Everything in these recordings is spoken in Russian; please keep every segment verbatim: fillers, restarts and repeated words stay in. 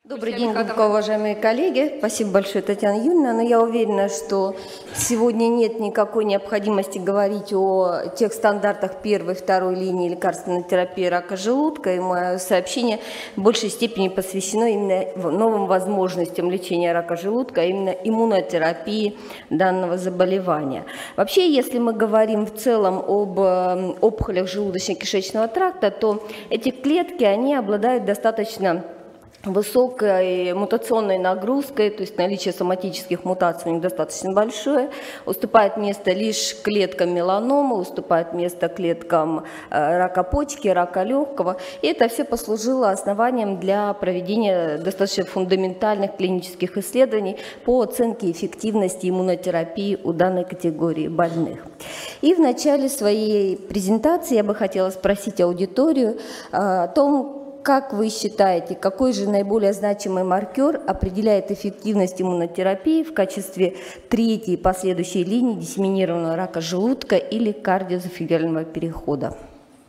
Добрый день, глубоко уважаемые коллеги. Спасибо большое, Татьяна Юрьевна. Но я уверена, что сегодня нет никакой необходимости говорить о тех стандартах первой и второй линии лекарственной терапии рака желудка. И мое сообщение в большей степени посвящено именно новым возможностям лечения рака желудка, а именно иммунотерапии данного заболевания. Вообще, если мы говорим в целом об опухолях желудочно-кишечного тракта, то эти клетки, они обладают достаточно высокой мутационной нагрузкой, то есть наличие соматических мутаций у них достаточно большое, уступает место лишь клеткам меланомы, уступает место клеткам рака почки, рака легкого. И это все послужило основанием для проведения достаточно фундаментальных клинических исследований по оценке эффективности иммунотерапии у данной категории больных. И в начале своей презентации я бы хотела спросить аудиторию о том, как вы считаете, какой же наиболее значимый маркер определяет эффективность иммунотерапии в качестве третьей последующей линии диссеминированного рака желудка или кардиоэзофагиального перехода?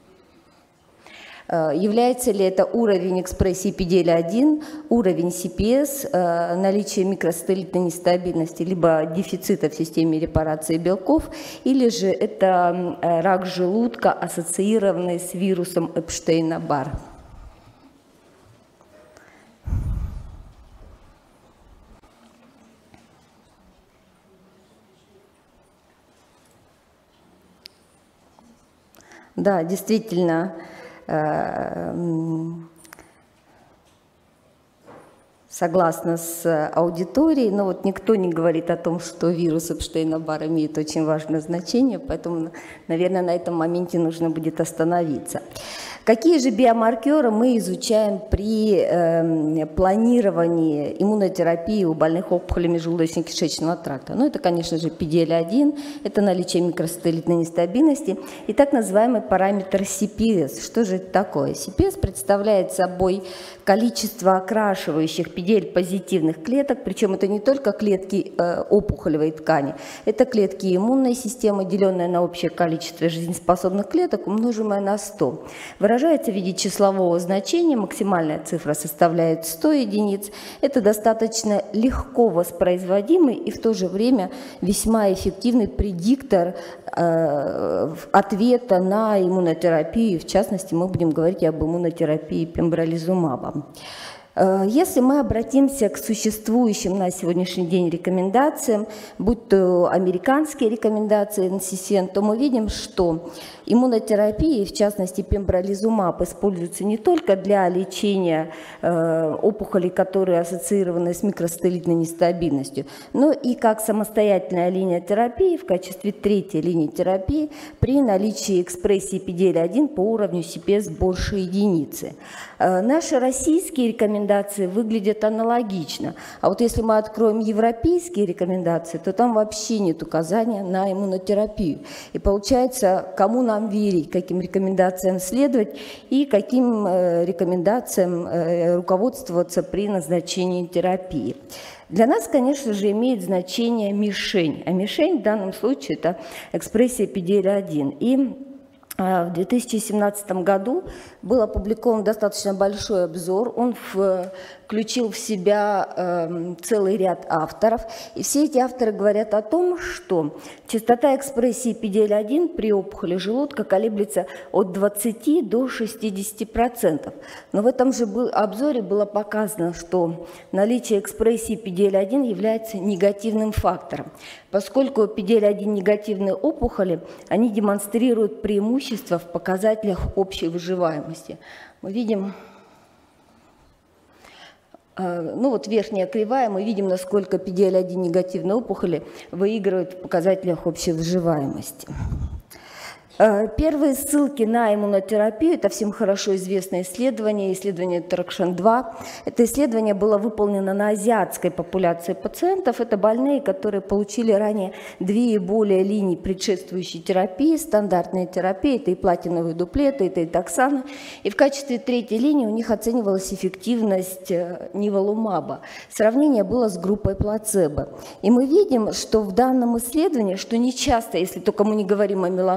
Является ли это уровень экспрессии пи ди эл один, уровень си пи эс, наличие микросателлитной нестабильности, либо дефицита в системе репарации белков, или же это рак желудка, ассоциированный с вирусом Эпштейна-Барр? Да, действительно, согласна с аудиторией, но вот никто не говорит о том, что вирус Эпштейна-Барр имеет очень важное значение, поэтому, наверное, на этом моменте нужно будет остановиться. Какие же биомаркеры мы изучаем при э, планировании иммунотерапии у больных опухолями желудочно-кишечного тракта? Ну, это, конечно же, пи ди эл один, это наличие микросателлитной нестабильности и так называемый параметр си пи эс. Что же это такое? си пи эс представляет собой количество окрашивающих пи ди эл-позитивных клеток, причем это не только клетки э, опухолевой ткани, это клетки иммунной системы, деленное на общее количество жизнеспособных клеток, умноженное на сто. Выражается в виде числового значения, максимальная цифра составляет сто единиц. Это достаточно легко воспроизводимый и в то же время весьма эффективный предиктор э, ответа на иммунотерапию. В частности, мы будем говорить об иммунотерапии пембролизумабом. Если мы обратимся к существующим на сегодняшний день рекомендациям, будь то американские рекомендации эн си си эн, то мы видим, что иммунотерапия, в частности пембролизумаб, используется не только для лечения э, опухолей, которые ассоциированы с микросателлитной нестабильностью, но и как самостоятельная линия терапии в качестве третьей линии терапии при наличии экспрессии пи ди эл один по уровню си пи эс больше единицы. Э, наши российские рекомендации выглядят аналогично. А вот если мы откроем европейские рекомендации, то там вообще нет указания на иммунотерапию. И получается, кому нам верить, каким рекомендациям следовать и каким э, рекомендациям э, руководствоваться при назначении терапии. Для нас, конечно же, имеет значение мишень. А мишень в данном случае это экспрессия пи ди эл один. И в две тысячи семнадцатом году был опубликован достаточно большой обзор, он включил в себя э, целый ряд авторов, и все эти авторы говорят о том, что частота экспрессии пи ди эл один при опухоли желудка колеблется от двадцати до шестидесяти процентов. Но в этом же был, обзоре было показано, что наличие экспрессии пи ди эл один является негативным фактором, поскольку пи ди эл один негативные опухоли, они демонстрируют преимущество в показателях общей выживаемости. Мы видим, ну вот верхняя кривая, мы видим, насколько пи ди эл один негативные опухоли выигрывают в показателях общей выживаемости. Первые ссылки на иммунотерапию – это всем хорошо известное исследование, исследование Тракшн два. Это исследование было выполнено на азиатской популяции пациентов. Это больные, которые получили ранее две и более линий предшествующей терапии, стандартной терапии, это и платиновые дуплеты, это и токсаны. И в качестве третьей линии у них оценивалась эффективность ниволумаба. Сравнение было с группой плацебо. И мы видим, что в данном исследовании, что не часто, если только мы не говорим о меланоме или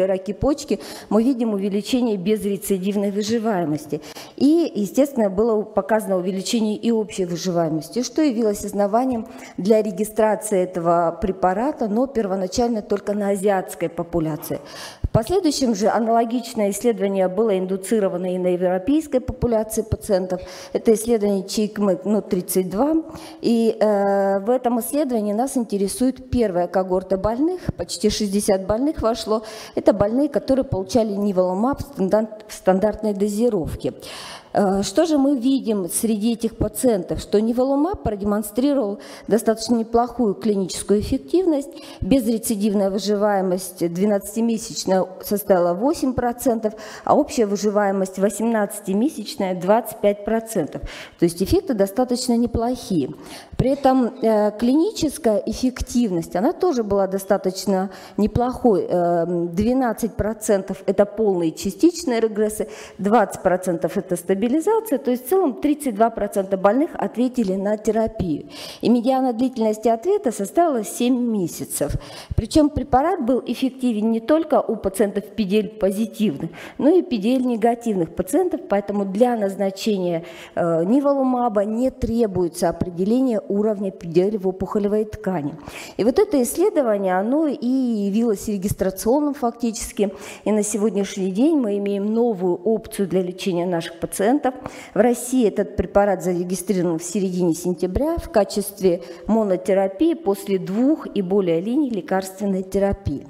раки почки, мы видим увеличение безрецидивной выживаемости. И, естественно, было показано увеличение и общей выживаемости, что явилось основанием для регистрации этого препарата, но первоначально только на азиатской популяции. В последующем же аналогичное исследование было индуцировано и на европейской популяции пациентов. Это исследование ЧИКМЭК тридцать два. И э, в этом исследовании нас интересует первая когорта больных, почти шестьдесят больных вошло. Это больные, которые получали ниволумаб в стандартной дозировке. Что же мы видим среди этих пациентов? Что ниволумаб продемонстрировал достаточно неплохую клиническую эффективность. Безрецидивная выживаемость двенадцатимесячная составила восемь процентов, а общая выживаемость восемнадцатимесячная двадцать пять процентов. То есть эффекты достаточно неплохие. При этом э, клиническая эффективность, она тоже была достаточно неплохой. Э, двенадцать процентов это полные частичные регрессы, двадцать процентов это стабилизация. То есть в целом тридцать два процента больных ответили на терапию. И медиана длительности ответа составила семь месяцев. Причем препарат был эффективен не только у пациентов пи ди эль-позитивных, но и пи ди эль-негативных пациентов, поэтому для назначения э, ниволумаба не требуется определение уровня пи ди эль в опухолевой ткани. И вот это исследование, оно и явилось регистрационным фактически. И на сегодняшний день мы имеем новую опцию для лечения наших пациентов. В России этот препарат зарегистрирован в середине сентября в качестве монотерапии после двух и более линий лекарственной терапии.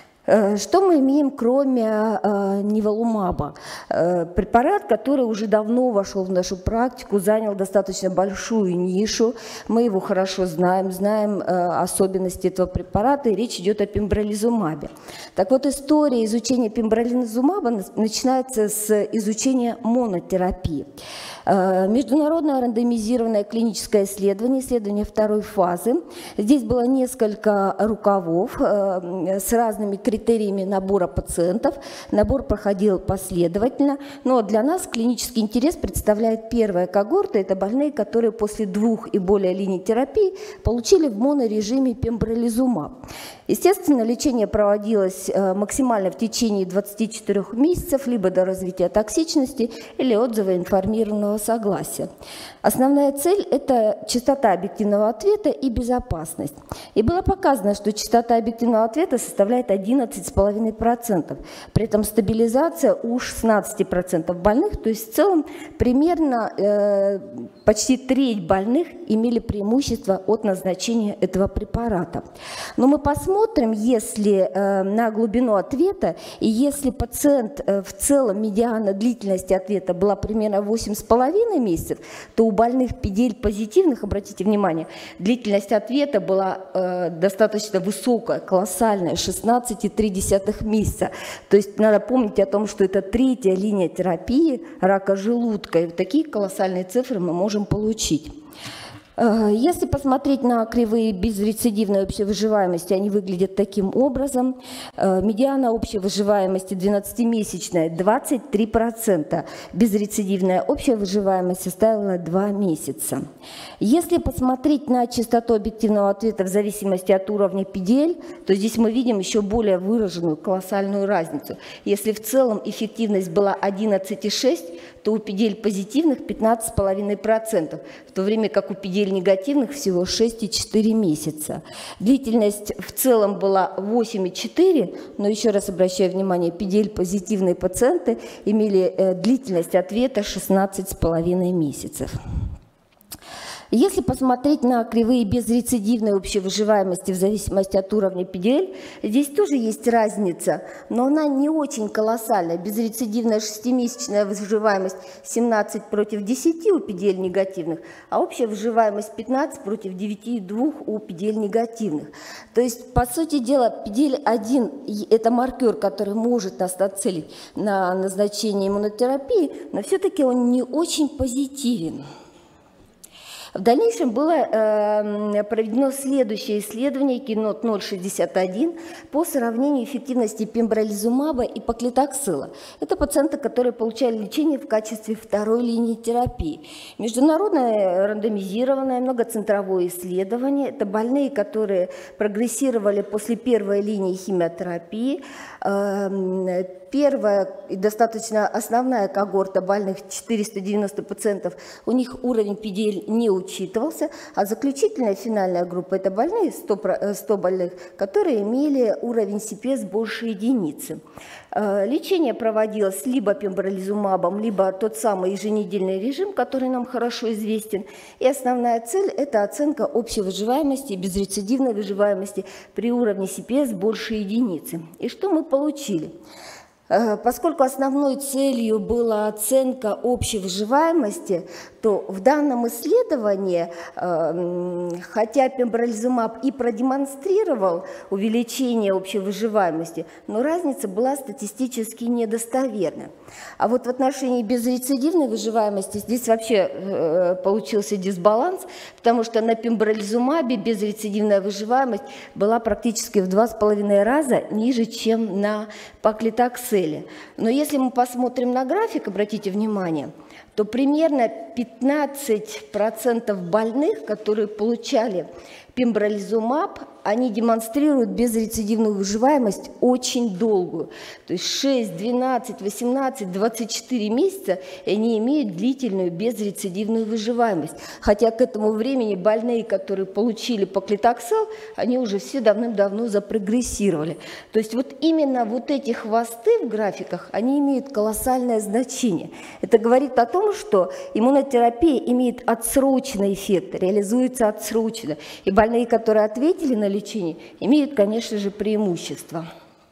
Что мы имеем, кроме э, ниволумаба? Э, препарат, который уже давно вошел в нашу практику, занял достаточно большую нишу. Мы его хорошо знаем, знаем э, особенности этого препарата, и речь идет о пембролизумабе. Так вот, история изучения пембролизумаба начинается с изучения монотерапии. Э, международное рандомизированное клиническое исследование, исследование второй фазы. Здесь было несколько рукавов э, с разными критериями, критериями набора пациентов. Набор проходил последовательно, но для нас клинический интерес представляет первая когорта. Это больные, которые после двух и более линий терапии получили в монорежиме пембролизумаб. Естественно, лечение проводилось максимально в течение двадцати четырёх месяцев, либо до развития токсичности или отзыва информированного согласия. Основная цель – это частота объективного ответа и безопасность. И было показано, что частота объективного ответа составляет одиннадцать целых пять десятых процента. При этом стабилизация у шестнадцати процентов больных, то есть в целом примерно э, почти треть больных имели преимущество от назначения этого препарата. Но мы посмотрим, если э, на глубину ответа, и если пациент э, в целом медиана длительности ответа была примерно восемь с половиной месяцев, то у больных пи ди эль-позитивных, обратите внимание, длительность ответа была э, достаточно высокая, колоссальная, шестнадцать целых три десятых месяца. То есть надо помнить о том, что это третья линия терапии рака желудка. И такие колоссальные цифры мы можем получить. Если посмотреть на кривые безрецидивной общей выживаемости, они выглядят таким образом. Медиана общей выживаемости двенадцатимесячная двадцать три процента, безрецидивная общая выживаемость составила два месяца. Если посмотреть на частоту объективного ответа в зависимости от уровня пи ди эль, то здесь мы видим еще более выраженную колоссальную разницу. Если в целом эффективность была одиннадцать целых шесть десятых, то у пи ди эль-позитивных пятнадцать целых пять десятых процента, в то время как у пи ди эль-негативных всего шесть целых четыре десятых месяца. Длительность в целом была восемь целых четыре десятых, но еще раз обращаю внимание, пи ди эль-позитивные пациенты имели э, длительность ответа шестнадцать целых пять десятых месяцев. Если посмотреть на кривые безрецидивной общей выживаемости в зависимости от уровня пи ди эль, здесь тоже есть разница, но она не очень колоссальная. Безрецидивная шестимесячная выживаемость семнадцать против десяти у пи ди эль-негативных, а общая выживаемость пятнадцать против девяти целых двух десятых у пи ди эль-негативных. То есть, по сути дела, пи ди эль один – это маркер, который может нас нацелить на назначение иммунотерапии, но все-таки он не очень позитивен. В дальнейшем было э, проведено следующее исследование Keynote ноль шестьдесят один по сравнению эффективности пембролизумаба и паклитаксела. Это пациенты, которые получали лечение в качестве второй линии терапии. Международное рандомизированное многоцентровое исследование. Это больные, которые прогрессировали после первой линии химиотерапии. Э, Первая и достаточно основная когорта больных, четыреста девяносто пациентов, у них уровень пи ди эл не учитывался, а заключительная финальная группа – это больные, сто больных, которые имели уровень си пи эс больше единицы. Лечение проводилось либо пембролизумабом, либо тот самый еженедельный режим, который нам хорошо известен. И основная цель – это оценка общей выживаемости и безрецидивной выживаемости при уровне си пи эс больше единицы. И что мы получили? Поскольку основной целью была оценка общей выживаемости, то в данном исследовании, хотя пембролизумаб и продемонстрировал увеличение общей выживаемости, но разница была статистически недостоверна. А вот в отношении безрецидивной выживаемости здесь вообще получился дисбаланс, потому что на пембролизумабе безрецидивная выживаемость была практически в два с половиной раза ниже, чем на паклитакселе. Но если мы посмотрим на график, обратите внимание, то примерно пятнадцать процентов больных, которые получали пембролизумаб, они демонстрируют безрецидивную выживаемость очень долгую. То есть шесть, двенадцать, восемнадцать, двадцать четыре месяца они имеют длительную безрецидивную выживаемость. Хотя к этому времени больные, которые получили паклитаксел, они уже все давным-давно запрогрессировали. То есть вот именно вот эти хвосты в графиках, они имеют колоссальное значение. Это говорит о том, что иммунотерапия имеет отсроченный эффект, реализуется отсроченно. И больные, которые ответили на лечение, имеют, конечно же, преимущество.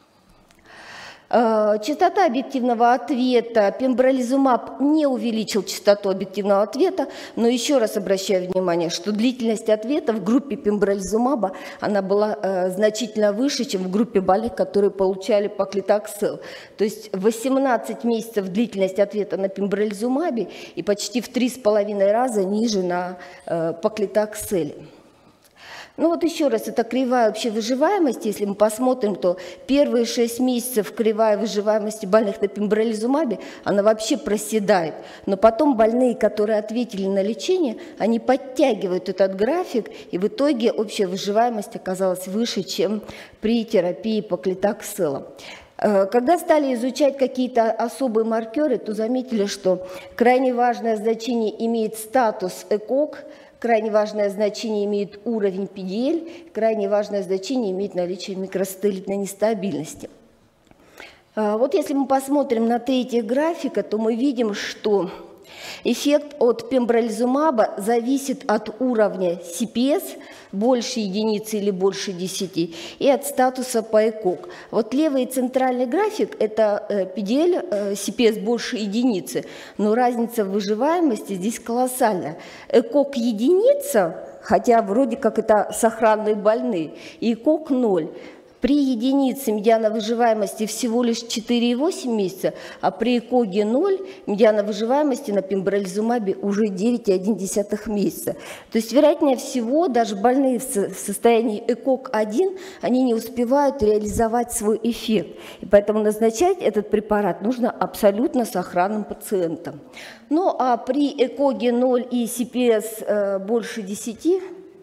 Частота объективного ответа. Пембролизумаб не увеличил частоту объективного ответа, но еще раз обращаю внимание, что длительность ответа в группе пембролизумаба она была э, значительно выше, чем в группе больных, которые получали паклитаксел. То есть восемнадцать месяцев длительность ответа на пембролизумабе и почти в три с половиной раза ниже на э, паклитакселе. Ну вот еще раз, это кривая общей выживаемости. Если мы посмотрим, то первые шесть месяцев кривая выживаемости больных на пембролизумабе, она вообще проседает. Но потом больные, которые ответили на лечение, они подтягивают этот график, и в итоге общая выживаемость оказалась выше, чем при терапии паклитакселом. Когда стали изучать какие-то особые маркеры, то заметили, что крайне важное значение имеет статус ЭКОГ, крайне важное значение имеет уровень пи ди эл, крайне важное значение имеет наличие микросателлитной нестабильности. Вот если мы посмотрим на третий графика, то мы видим, что эффект от пембролизумаба зависит от уровня си пи эс, больше единицы или больше десяти, и от статуса по ЭКОГ. Вот левый центральный график – это пи ди эл, си пи эс больше единицы, но разница в выживаемости здесь колоссальная. ЭКОГ единица, хотя вроде как это сохранные больные, и ЭКОГ ноль. При единице медиана выживаемости всего лишь четыре и восемь месяца, а при ЭКОГе ноль медиана выживаемости на пембролизумабе уже девять и одна десятая месяца. То есть, вероятнее всего, даже больные в состоянии ЭКОГ один, они не успевают реализовать свой эффект. И поэтому назначать этот препарат нужно абсолютно сохранным пациентам. Ну а при ЭКОГе ноль и си пи эс больше десяти,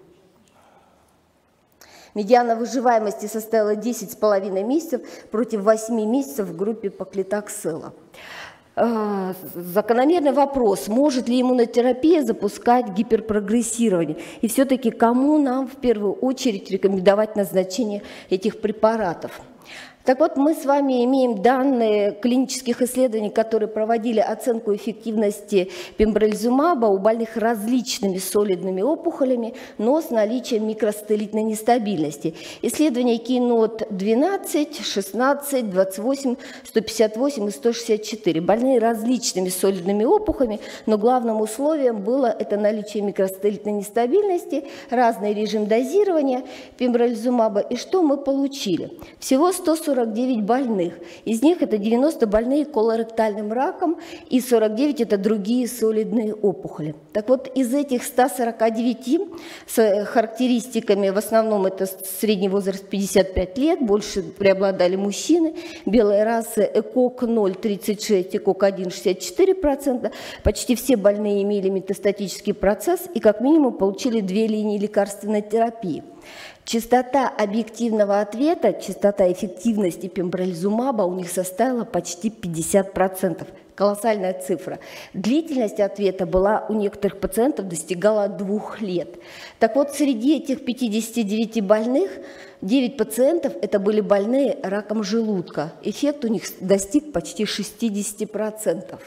медиана выживаемости составила десять с половиной месяцев против восьми месяцев в группе паклитаксела. Закономерный вопрос, может ли иммунотерапия запускать гиперпрогрессирование? И все-таки кому нам в первую очередь рекомендовать назначение этих препаратов? Так вот, мы с вами имеем данные клинических исследований, которые проводили оценку эффективности пембролизумаба у больных различными солидными опухолями, но с наличием микросателлитной нестабильности. Исследования Keynote двенадцать, шестнадцать, двадцать восемь, сто пятьдесят восемь и сто шестьдесят четыре. Больные различными солидными опухолями, но главным условием было это наличие микросателлитной нестабильности, разный режим дозирования пембролизумаба. И что мы получили? Всего сто сорок сорок девять больных. Из них это девяносто больные колоректальным раком и сорок девять это другие солидные опухоли. Так вот, из этих ста сорока девяти с характеристиками, в основном это средний возраст пятьдесят пять лет, больше преобладали мужчины, белая раса ЭКОК ноль тридцать шесть, ЭКОК один шестьдесят четыре процента. Почти все больные имели метастатический процесс и как минимум получили две линии лекарственной терапии. Частота объективного ответа, частота эффективности пембролизумаба у них составила почти пятьдесят процентов. Колоссальная цифра. Длительность ответа была у некоторых пациентов достигала двух лет. Так вот, среди этих пятидесяти девяти больных девять пациентов это были больные раком желудка. Эффект у них достиг почти шестидесяти процентов.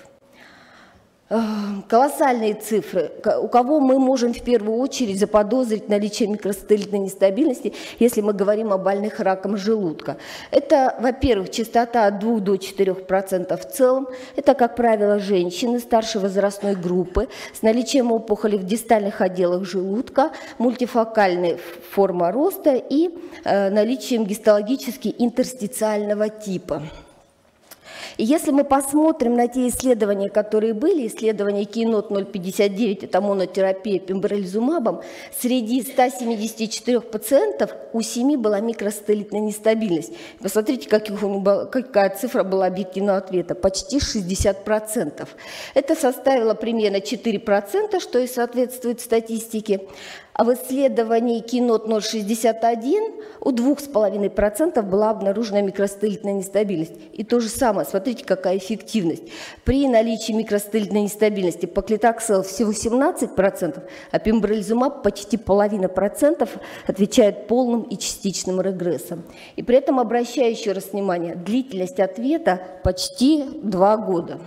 Колоссальные цифры. У кого мы можем в первую очередь заподозрить наличие микросателлитной нестабильности, если мы говорим о больных раком желудка? Это, во-первых, частота от двух до четырёх процентов в целом. Это, как правило, женщины старшей возрастной группы с наличием опухоли в дистальных отделах желудка, мультифокальной формы роста и э, наличием гистологически интерстициального типа. И если мы посмотрим на те исследования, которые были, исследования Keynote ноль пятьдесят девять, это монотерапия пембролизумабом, среди ста семидесяти четырёх пациентов у семи была микросателлитная нестабильность. Посмотрите, какая цифра была объективного ответа, почти шестьдесят процентов. Это составило примерно четыре процента, что и соответствует статистике. А в исследовании Keynote ноль шестьдесят один у двух с половиной процентов была обнаружена микросателлитная нестабильность. И то же самое, смотрите, какая эффективность. При наличии микросателлитной нестабильности паклитаксел всего семнадцать процентов, а пембролизумаб почти половина процентов отвечает полным и частичным регрессом. И при этом, обращаю еще раз внимание, длительность ответа почти два года.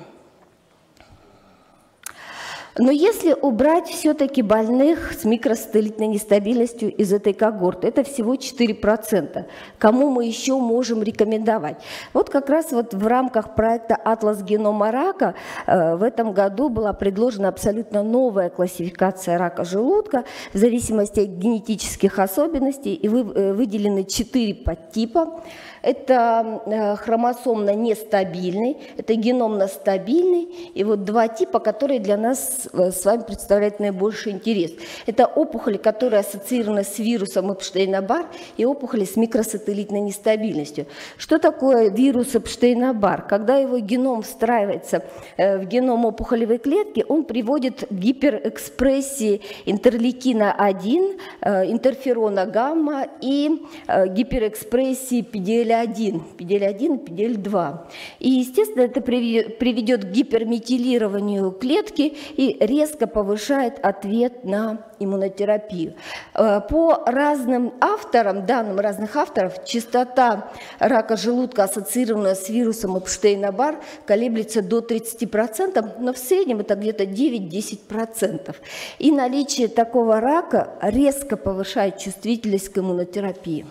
Но если убрать все-таки больных с микросателлитной нестабильностью из этой когорты, это всего четыре процента. Кому мы еще можем рекомендовать? Вот как раз вот в рамках проекта «Атлас генома рака» э, в этом году была предложена абсолютно новая классификация рака желудка в зависимости от генетических особенностей, и вы, э, выделены четыре подтипа. Это э, хромосомно нестабильный, это геномно стабильный, и вот два типа, которые для нас с вами представляют наибольший интерес. Это опухоли, которые ассоциированы с вирусом Эпштейна-Бар, и опухоли с микросателлитной нестабильностью. Что такое вирус Эпштейна-Бар? Когда его геном встраивается в геном опухолевой клетки, он приводит к гиперэкспрессии интерлейкина один, интерферона гамма и гиперэкспрессии пи ди эл один, пи ди эл один и пи ди эл два. И, естественно, это приведет к гиперметилированию клетки и резко повышает ответ на иммунотерапию. По разным авторам, данным разных авторов, частота рака желудка, ассоциированная с вирусом Эпштейна-Бар, колеблется до тридцати процентов, но в среднем это где-то девять-десять процентов. И наличие такого рака резко повышает чувствительность к иммунотерапии.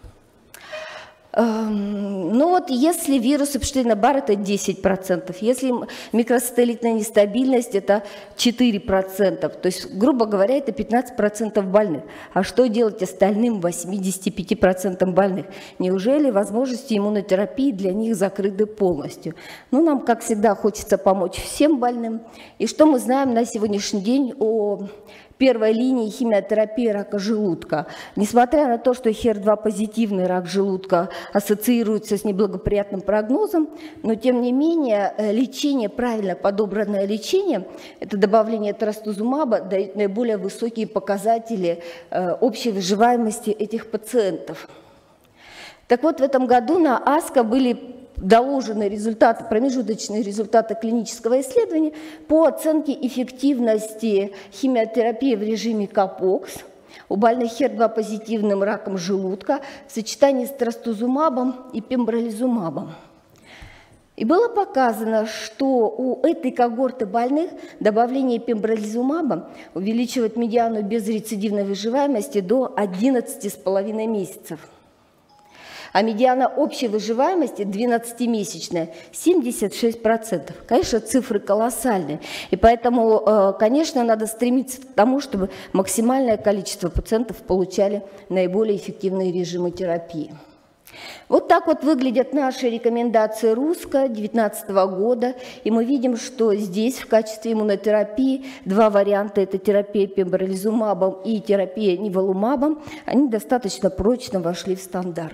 Ну вот если вирус Эпштейна-Бар это десять процентов, если микросателлитная нестабильность это четыре процента, то есть, грубо говоря, это пятнадцать процентов больных. А что делать остальным восьмидесяти пяти процентам больных? Неужели возможности иммунотерапии для них закрыты полностью? Ну, нам, как всегда, хочется помочь всем больным. И что мы знаем на сегодняшний день о первой линии химиотерапии рака желудка? Несмотря на то, что хер два позитивный рак желудка ассоциируется с неблагоприятным прогнозом, но тем не менее лечение, правильно подобранное лечение, это добавление трастузумаба, дает наиболее высокие показатели общей выживаемости этих пациентов. Так вот, в этом году на АСКО были доложены результаты, промежуточные результаты клинического исследования по оценке эффективности химиотерапии в режиме КАПОКС у больных хер два позитивным раком желудка в сочетании с трастузумабом и пембролизумабом. И было показано, что у этой когорты больных добавление пембролизумаба увеличивает медиану безрецидивной выживаемости до одиннадцати с половиной месяцев. А медиана общей выживаемости двенадцатимесячная семьдесят шесть процентов. Конечно, цифры колоссальные. И поэтому, конечно, надо стремиться к тому, чтобы максимальное количество пациентов получали наиболее эффективные режимы терапии. Вот так вот выглядят наши рекомендации РУСКО две тысячи девятнадцатого года. И мы видим, что здесь в качестве иммунотерапии два варианта – это терапия пембролизумабом и терапия ниволумабом. Они достаточно прочно вошли в стандарт.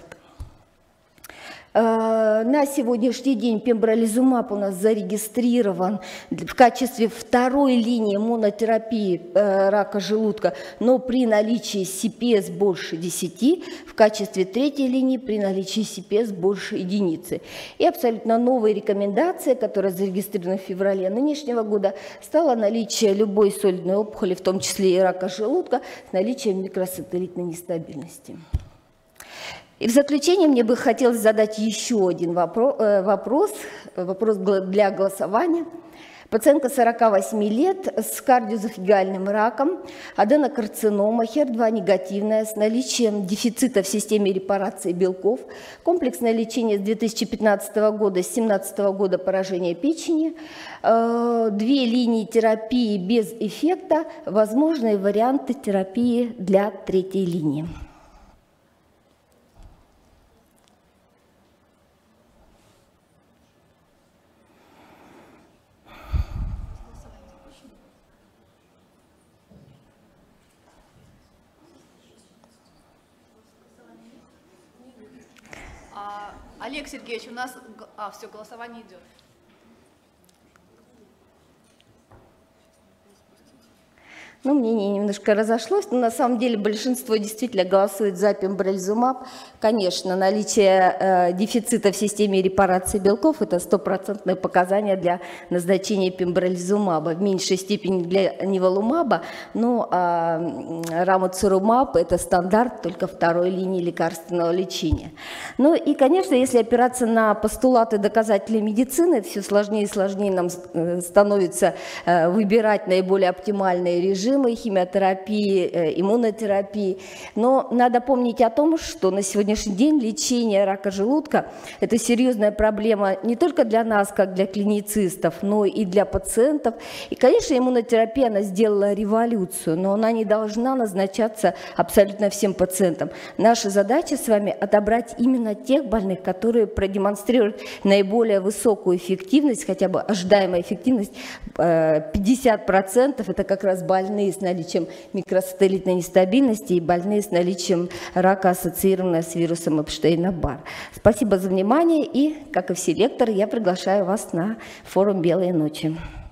На сегодняшний день пембролизумаб у нас зарегистрирован в качестве второй линии монотерапии рака желудка, но при наличии си пи эс больше десяти, в качестве третьей линии при наличии си пи эс больше единицы. И абсолютно новая рекомендация, которая зарегистрирована в феврале нынешнего года, стало наличие любой солидной опухоли, в том числе и рака желудка, с наличием микросателлитной нестабильности. И в заключение мне бы хотелось задать еще один вопрос, вопрос, вопрос для голосования. Пациентка сорока восьми лет с кардиоэзофагеальным раком, аденокарцинома, хер два негативная, с наличием дефицита в системе репарации белков, комплексное лечение с две тысячи пятнадцатого года, с две тысячи семнадцатого года поражение печени, две линии терапии без эффекта, возможные варианты терапии для третьей линии. Олег Сергеевич, у нас а, все, голосование идет. Ну, мнение немножко разошлось, но на самом деле большинство действительно голосует за пембролизумаб. Конечно, наличие э, дефицита в системе репарации белков – это стопроцентное показание для назначения пембролизумаба, в меньшей степени для ниволумаба, но э, рамуцирумаб – это стандарт только второй линии лекарственного лечения. Ну и, конечно, если опираться на постулаты доказательной медицины, все сложнее и сложнее нам становится э, выбирать наиболее оптимальные режимы химиотерапии, иммунотерапии. Но надо помнить о том, что на сегодняшний день лечение рака желудка – это серьезная проблема не только для нас, как для клиницистов, но и для пациентов. И, конечно, иммунотерапия, она сделала революцию, но она не должна назначаться абсолютно всем пациентам. Наша задача с вами – отобрать именно тех больных, которые продемонстрируют наиболее высокую эффективность, хотя бы ожидаемая эффективность пятьдесят процентов – это как раз больные с наличием микросателлитной нестабильности и больные с наличием рака, ассоциированного с вирусом Эпштейна-Барр. Спасибо за внимание и, как и все лекторы, я приглашаю вас на форум «Белые ночи».